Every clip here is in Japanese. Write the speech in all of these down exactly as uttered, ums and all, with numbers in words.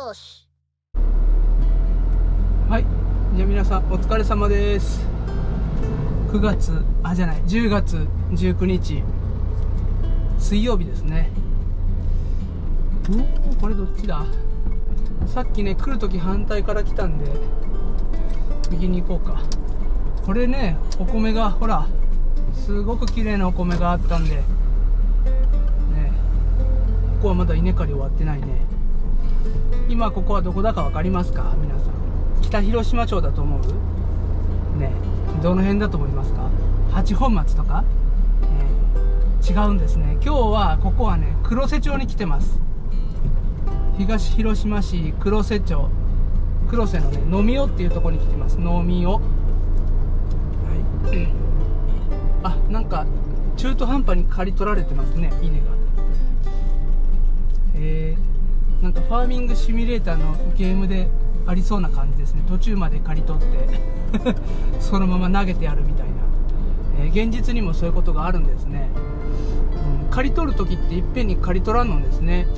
よし。 はい、じゃあ皆さんお疲れ様です。くがつ、あ、じゃない、じゅうがつじゅうくにち水曜日ですね。おー、これどっちだ。さっきね、来るとき反対から来たんで右に行こうか。これね、お米がほらすごく綺麗なお米があったんでね。ここはまだ稲刈り終わってないね。今ここはどこだか分かりますか皆さん。北広島町だと思うね。どの辺だと思いますか。八本松とか、えー、違うんですね。今日はここはね、黒瀬町に来てます。東広島市黒瀬町、黒瀬のね、野見尾っていうところに来てます。野見尾、はい、あ、なんか中途半端に刈り取られてますね、稲が。えー、なんかファーミングシミュレーターのゲームでありそうな感じですね。途中まで刈り取ってそのまま投げてやるみたいな、えー、現実にもそういうことがあるんですね。うん、刈り取る時っていっぺんに刈り取らんのですね。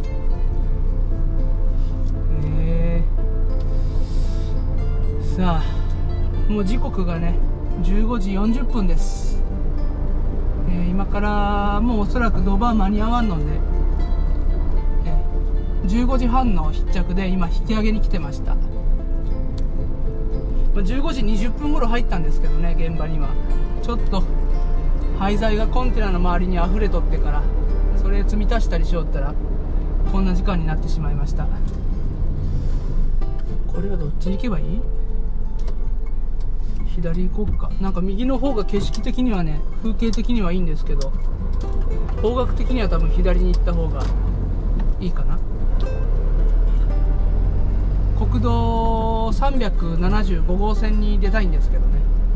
えー、さあ、もう時刻がねじゅうごじよんじゅっぷんです。えー、今からもうおそらくドバー間に合わんので、じゅうごじはんの必着で今引き上げに来てました。じゅうごじにじゅっぷん頃入ったんですけどね、現場には。ちょっと廃材がコンテナの周りに溢れとってから、それ積み足したりしよったらこんな時間になってしまいました。これはどっちに行けばいい？左行こうか。なんか右の方が景色的にはね、風景的にはいいんですけど、方角的には多分左に行った方がいいかな。国道さんびゃくななじゅうごごうせんに出たいんですけどね。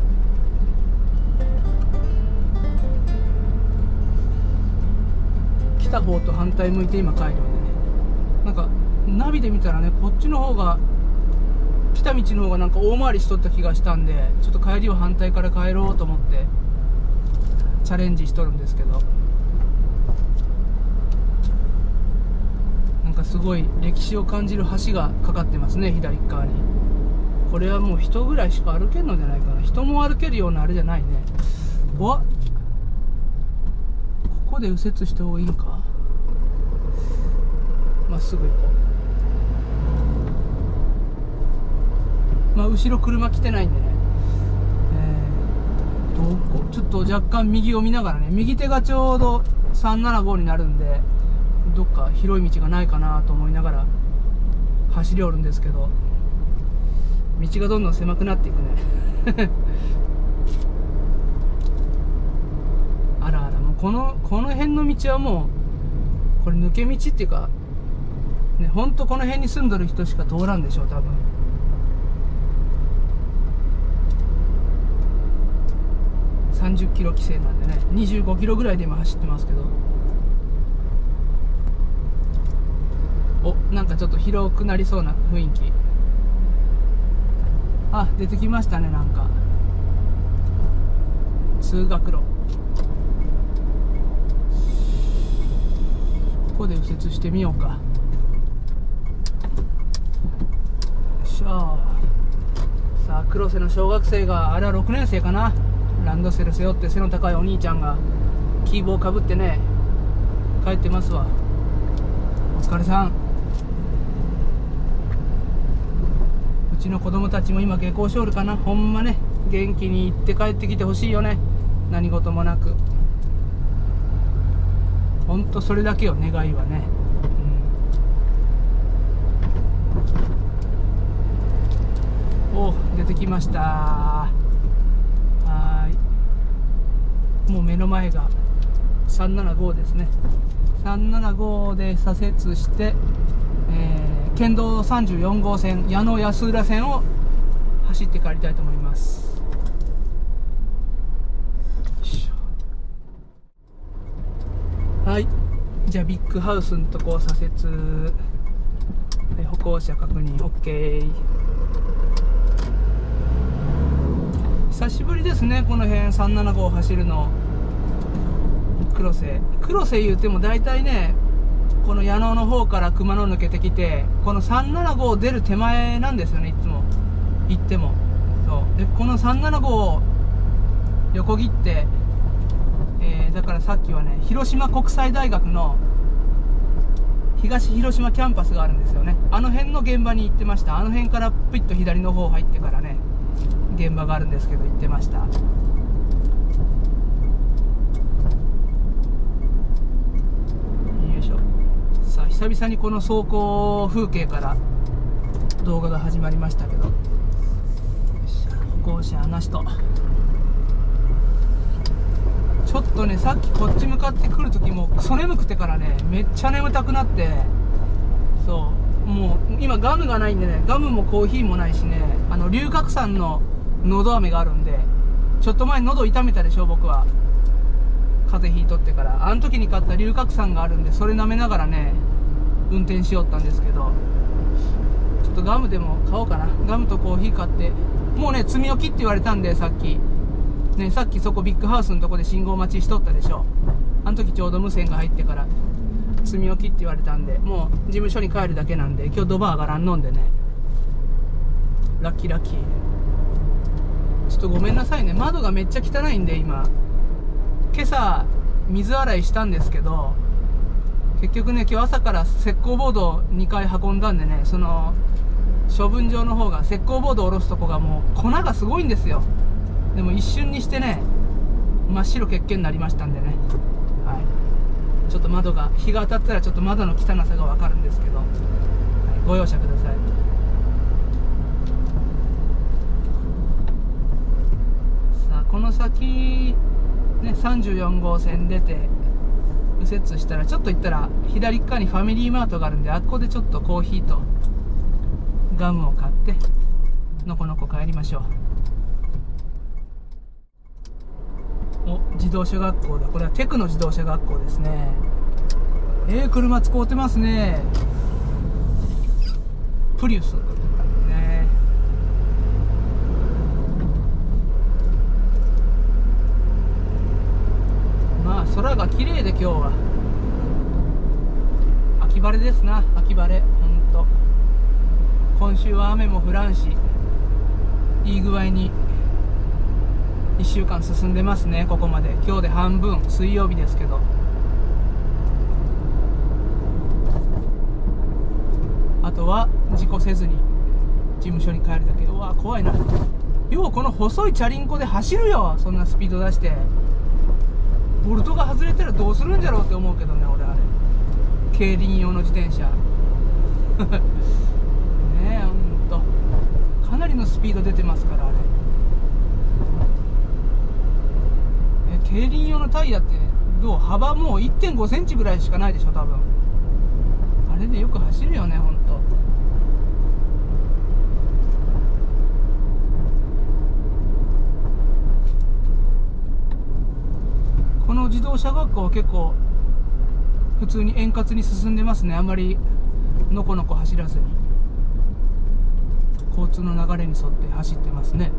来た方と反対向いて今帰るようでね、なんかナビで見たらね、こっちの方が来た道の方がなんか大回りしとった気がしたんで、ちょっと帰りを反対から帰ろうと思ってチャレンジしとるんですけど、なんかすごい歴史を感じる橋がかかってますね、左側に。これはもう人ぐらいしか歩けんのじゃないかな。人も歩けるようなあれじゃないね。おっ、ここで右折した方がいいんか。まっすぐ行こう。まあ後ろ車来てないんでね、えー、どこちょっと若干右を見ながらね、右手がちょうどさんななごになるんで、どっか広い道がないかなと思いながら走りおるんですけど、道がどんどん狭くなっていくねあらあら、もうこのこの辺の道はもうこれ抜け道っていうかね、ほんとこの辺に住んどる人しか通らんでしょう多分。さんじゅっキロ規制なんでね、にじゅうごキロぐらいで今走ってますけど、お、なんかちょっと広くなりそうな雰囲気。あ、出てきましたね。なんか通学路、ここで右折してみようか。よいしょ。さあ、黒瀬の小学生が、あれはろくねんせいかな、ランドセル背負って背の高いお兄ちゃんがキーボーかぶってね帰ってますわ。お疲れさん。うちの子供たちも今下校しおるかな。ほんまね、元気に行って帰ってきてほしいよね、何事もなく。ほんとそれだけよ、願いはね。うん、お、出てきました。はーい、もう目の前がさんななごですね。さんななごで左折して、えー県道さんじゅうよんごうせん、矢野安浦線を走って帰りたいと思います。はい、じゃあビッグハウスのとこ左折で歩行者確認 OK。 久しぶりですね、この辺さんななご走るの。黒瀬黒瀬言うても大体ねこの矢野の方から熊野抜けてきて、このさんななご出る手前なんですよね、いつも行っても。そうでこのさんななごを横切って、えー、だからさっきはね、広島国際大学の東広島キャンパスがあるんですよね。あの辺の現場に行ってました。あの辺からピッと左の方入ってからね、現場があるんですけど行ってました。よいしょ。さあ久々にこの走行風景から動画が始まりましたけど、歩行者なしと。ちょっとね、さっきこっち向かってくる時もクソ眠くてからね、めっちゃ眠たくなって、そうもう今ガムがないんでね、ガムもコーヒーもないしね、あの龍角散ののど飴があるんで、ちょっと前喉痛めたでしょ僕は、風邪ひいとってから。あの時に買った龍角散があるんで、それ舐めながらね運転しよったんですけど、ちょっとガムでも買おうかな。ガムとコーヒー買って、もうね積み置きって言われたんで、さっきね、さっきそこビッグハウスのとこで信号待ちしとったでしょ。あの時ちょうど無線が入ってから積み置きって言われたんで、もう事務所に帰るだけなんで、今日ドバーがらんのんでね、ラッキーラッキー。ちょっとごめんなさいね、窓がめっちゃ汚いんで、今今朝水洗いしたんですけど、結局ね今日朝から石膏ボードをにかい運んだんでね、その処分場の方が石膏ボードを下ろすとこがもう粉がすごいんですよ。でも一瞬にしてね真っ白血気になりましたんでね、はい、ちょっと窓が、日が当たったらちょっと窓の汚さが分かるんですけど、はい、ご容赦ください。さあこの先ねさんじゅうよんごうせん出て右折したら、ちょっと行ったら左側にファミリーマートがあるんで、あっこでちょっとコーヒーとガムを買ってのこのこ帰りましょう。お、自動車学校だ。これはテクノ自動車学校ですね。えー、車使うてますね。プリウスね。まあ空が綺麗で今日は秋晴れですな。秋晴れ、ほんと今週は雨も降らんし、いい具合にいっしゅうかん進んでますね。ここまで今日で半分、水曜日ですけど。あとは事故せずに事務所に帰るだけ。うわ怖いな。ようこの細いチャリンコで走るよ、そんなスピード出して。ボルトが外れたらどうするんじゃろうって思うけどね、俺あれ競輪用の自転車ねえ、ほんとかなりのスピード出てますから、あれ競輪用のタイヤってどう、幅もう いってんごセンチぐらいしかないでしょ多分。あれでよく走るよね、ほんと。この自動車学校は結構普通に円滑に進んでますね。あんまりのこのこ走らずに交通の流れに沿って走ってますね。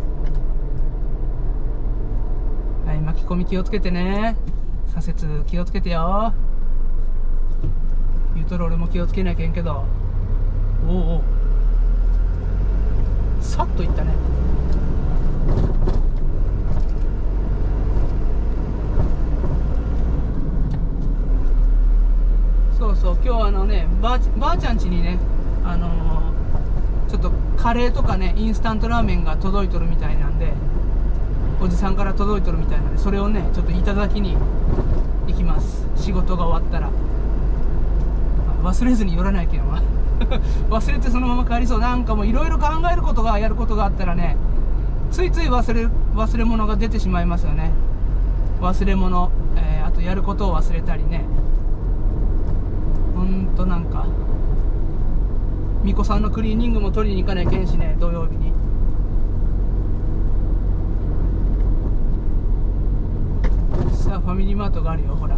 はい、巻き込み気をつけてね。左折気をつけてよ。言うとる俺も気をつけなきゃいけんけど、おうおうさっといったね。そうそう、今日あのねばあち、ばあちゃん家にね、あのー、ちょっとカレーとかねインスタントラーメンが届いとるみたいなんで、おじさんから届いとるみたいなので、それをねちょっといただきに行きます。仕事が終わったら忘れずに寄らないけんわ忘れてそのまま帰りそう。なんかもういろいろ考えることが、やることがあったらね、ついつい忘れ忘れ物が出てしまいますよね。忘れ物、えー、あとやることを忘れたりね。ほんとなんか巫女さんのクリーニングも取りに行かないけんしね、土曜日に。さあファミリーマートがあるよ、ほら。はい、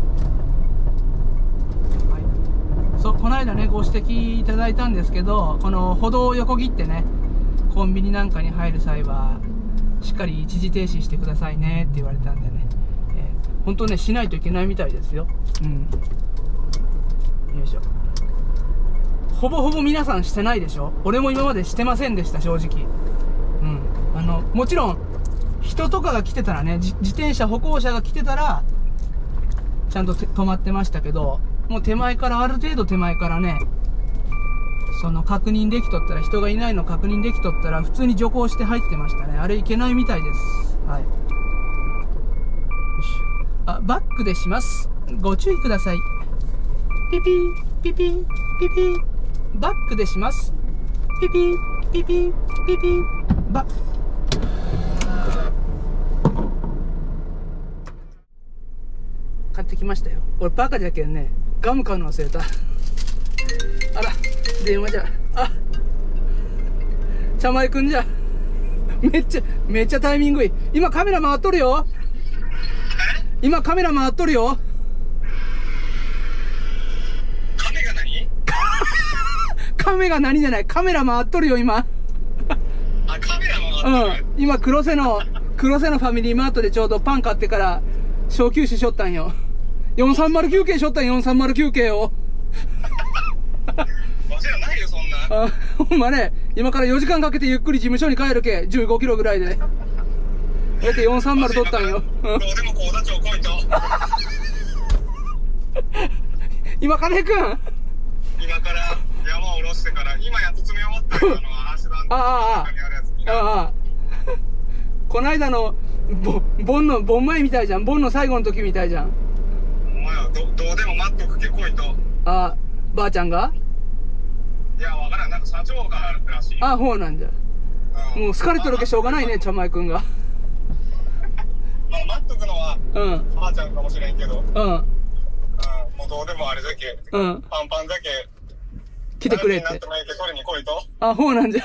そう、この間ねご指摘いただいたんですけど、この歩道を横切ってねコンビニなんかに入る際はしっかり一時停止してくださいねって言われたんでね、えー、本当ねしないといけないみたいですよ。うん、 よいしょ。ほぼほぼ皆さんしてないでしょ。俺も今までしてませんでした、正直。うん。あの、もちろん、人とかが来てたらね、自転車、歩行者が来てたら、ちゃんと止まってましたけど、もう手前から、ある程度手前からね、その確認できとったら、人がいないの確認できとったら、普通に徐行して入ってましたね。あれいけないみたいです。はい。よし。あ、バックでします。ご注意ください。ピピー、ピピー、ピピー。バックでします。ピピー、ピピー、ピピー。バッ。買ってきましたよ。俺バカじゃけんね、ガム買うの忘れた。あら、電話じゃ。あ、茶前くんじゃ。めっちゃ、めっちゃタイミングいい。今カメラ回っとるよ。今カメラ回っとるよ。 カメが何カメが何じゃない、カメラ回っとるよ、今。 あ、カメラ回っとる。 うん。今、黒瀬の、黒瀬のファミリーマートでちょうどパン買ってから、小休止しょったんよ。よんさんまるきゅう系しょったんよ、よんさんまるきゅう系を。 わしらないよ、そんな。 あ、ほんまね、今からよじかんかけてゆっくり事務所に帰るけ、じゅうごキロぐらいで。えてよんさんまる取ったんよ。 どうでも高田町来いと。 今、金くん。 今から山を下ろしてから、今やっと詰め終わったよ、あの、足場の中にあるやつにな。 ああ、ああ。こないだの、ボ、ボンの、ボン前みたいじゃん。ボンの最後の時みたいじゃん。 お前はど、どうでも待っとくけ来いと。 ああ、ばあちゃんがいや、わからん。なんか社長があるらしい。 ああ、ほうなんじゃ。 うん、 もう好かれてるけしょうがないね、茶前くんが。 まあ、待っとくのは、 うん。 ばあちゃんかもしれんけど。 うん。 うん、もうどうでもあれだけ。 うん。 パンパンだけ。 来てくれって。 なってないけど、取りに来いと。 あ、ほうなんじゃ。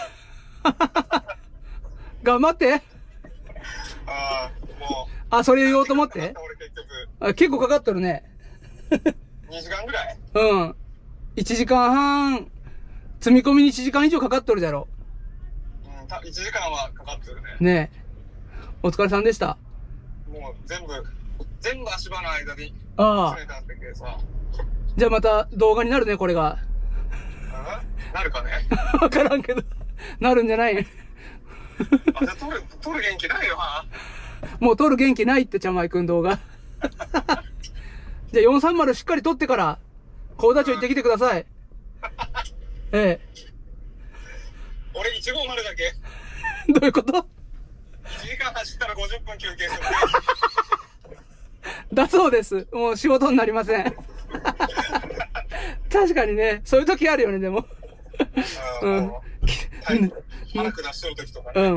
頑張って。 ああ、もう。 あ、それ言おうと思って。 俺結局。 あ、結構かかっとるね。 にじかんぐらいうん。いちじかんはん、積み込みにいちじかん以上かかっとるじゃろ。 うん、たいちじかんはかかってるね。 ねえ。お疲れさんでした。 もう全部、全部足場の間にああ。 詰めたんだけどさ。 じゃあまた動画になるね、これが。 うん、なるかね。 わからんけど。なるんじゃないあ、じゃあ撮る、撮る元気ないよな。 もう撮る元気ないって、ちゃまいくん動画。じゃあよんさんまるしっかり撮ってから、高田町行ってきてください。ええ。 俺いちごまるだけ。 どういうこと？ いち 時間走ったらごじゅっぷん休憩する。 だそうです。もう仕事になりません。確かにね、そういう時あるよね、でも。 うん。 うん。 腹下しとる時とかね。うん。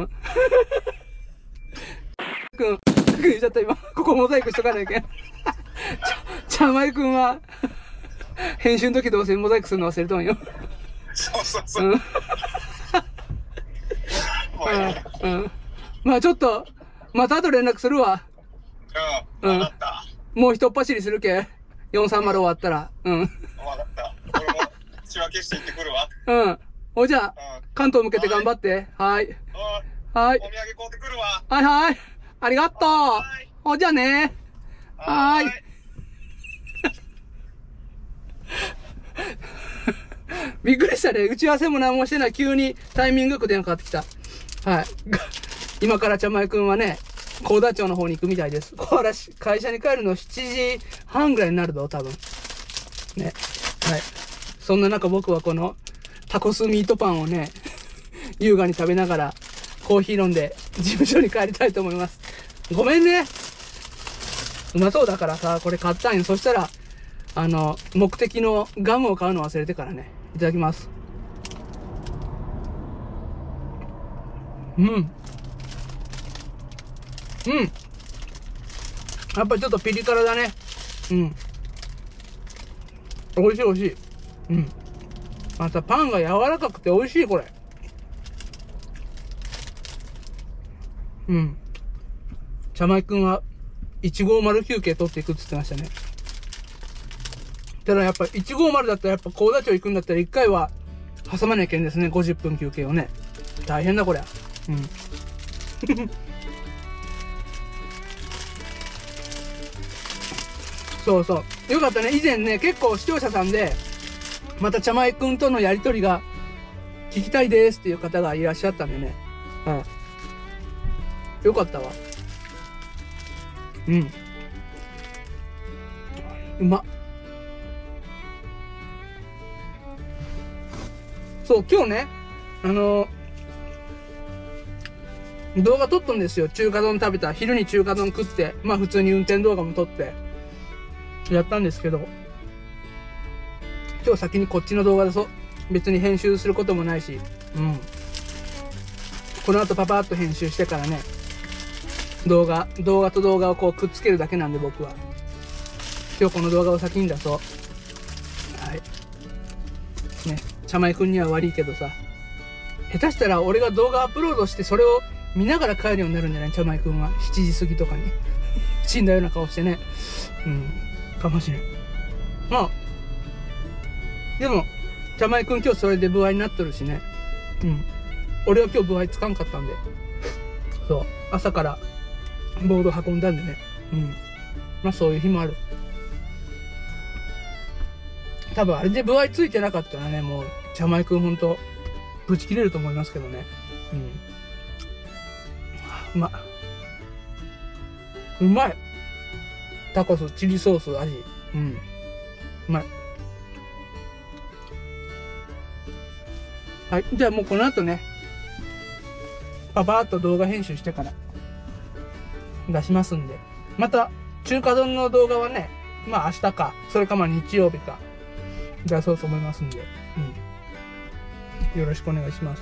くん、言っちゃった今。ここモザイクしとかないけん。ちゃまいくんは、編集の時どうせモザイクするの忘れとんよ。 そうそうそう。 うん。 もういい。 うん。まあちょっと、また後連絡するわ。 うん。わかった。 もう一っ走りするけ。よんさんまる終わったら。うん。 わかった。俺も仕分けしていってくるわ。 うん。ほいじゃあ、 うん、 関東向けて頑張って。はい。はい。お土産買うてくるわ。 はいはい。ありがとう。ほいじゃあね。はーい。びっくりしたね。打ち合わせも何もしてない。急にタイミングよく電話かかってきた。はい。今からちゃまいくんはね、高田町の方に行くみたいです。これ会社に帰るのしちじはんぐらいになるぞ、多分。ね。はい。そんな中僕はこのタコスミートパンをね、優雅に食べながらコーヒー飲んで事務所に帰りたいと思います。ごめんね。うまそうだからさ、これ買ったんよ。そしたら、あの、目的のガムを買うの忘れてからね。いただきます。うん。うん。やっぱりちょっとピリ辛だね。うん。美味しい美味しい。うん。またパンが柔らかくて美味しい、これ。うん。ちゃまいくんはいちごまるきゅう系取っていくって言ってましたね。ただやっぱいちごまるだったらやっぱ高田町行くんだったらいっかいは挟まなきゃいけんですね。ごじゅっぷん休憩をね。大変だこりゃ。うん。そうそう。よかったね。以前ね、結構視聴者さんで、 また茶舞くんとのやりとりが聞きたいですっていう方がいらっしゃったんでね。うん。よかったわ。うん。うまっ。そう、今日ね、あのー、動画撮ったんですよ。中華丼食べた。昼に中華丼食って、まあ普通に運転動画も撮って、やったんですけど、今日先にこっちの動画でそう。別に編集することもないし、うん。この後パパッと編集してからね、動画、動画と動画をこうくっつけるだけなんで僕は。今日この動画を先に出そう。はい。ね、茶舞くんには悪いけどさ、下手したら俺が動画アップロードしてそれを見ながら帰るようになるんじゃない茶舞くんは。しちじ過ぎとかに。死んだような顔してね。うん。かもしれん。まあ、でも、茶舞くん今日それで歩合になっとるしね。うん。俺は今日歩合つかんかったんで。そう。朝からボード運んだんでね。うん。まあそういう日もある。多分あれで歩合ついてなかったらね、もう茶舞くんほんとぶち切れると思いますけどね。うん。うまっ。うまい。タコス、チリソース、味。うん。うまい。はい。じゃあもうこの後ね、パパーっと動画編集してから出しますんで。また、中華丼の動画はね、まあ明日か、それかまあ日曜日か、出そうと思いますんで。うん。よろしくお願いします。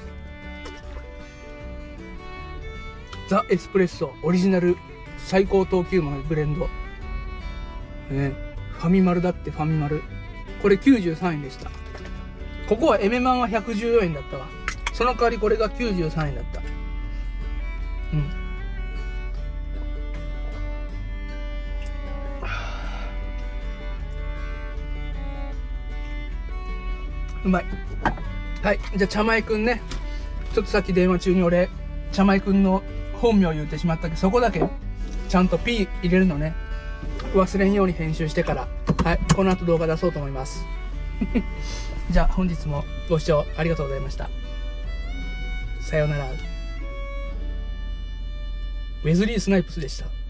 ザ・エスプレッソ、オリジナル最高等級のブレンド。ね、ファミマルだってファミマル。これきゅうじゅうさんえんでした。ここはエメマンはひゃくじゅうよえんだったわ。その代わりこれがきゅうじゅうさんえんだった。うん。うまい。はい。じゃあ、茶舞くんね。ちょっとさっき電話中に俺、茶舞くんの本名言ってしまったけど、そこだけ、ちゃんと P 入れるのね。忘れんように編集してから、はい。この後動画出そうと思います。じゃあ本日もご視聴ありがとうございました。さようなら。ウェズリー・スナイプスでした。